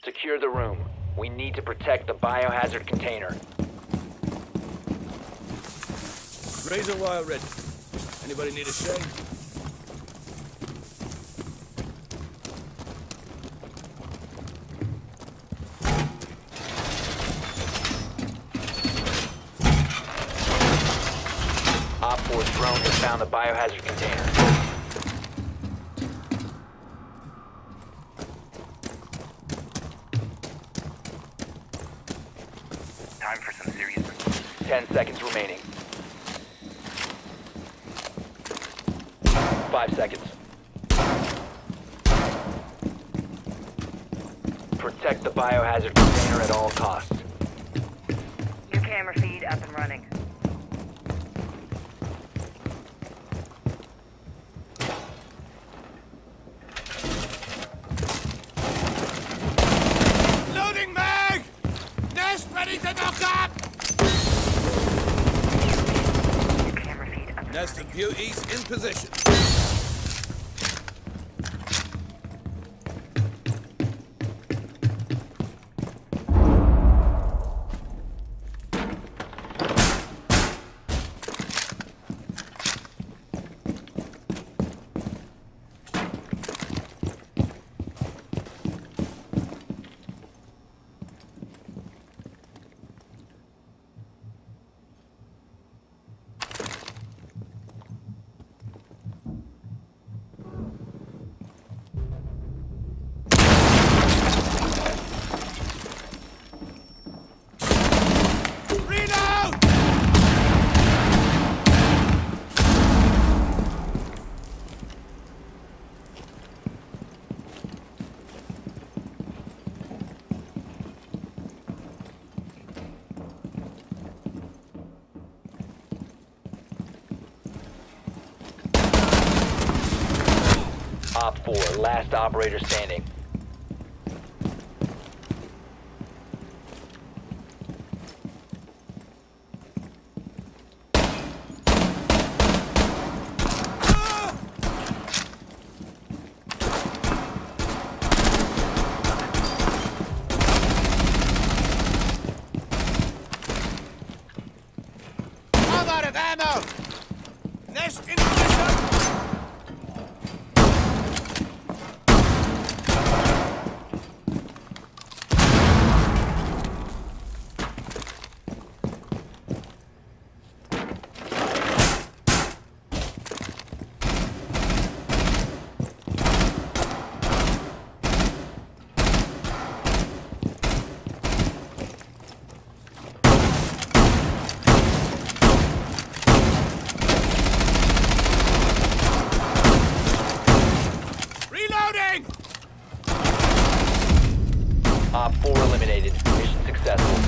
Secure the room. We need to protect the biohazard container. Razor wire ready. Anybody need a shave? Op 4's drone has found the biohazard container. Time for some serious... 10 seconds remaining. 5 seconds. Protect the biohazard container at all costs. New camera feed up and running. Loading mag! Nest ready to knock up! New camera feed up and Nest and beauties in position. Op 4, last operator standing. I'm out of ammo! Nest in position! Reloading! Op 4 eliminated. Mission successful.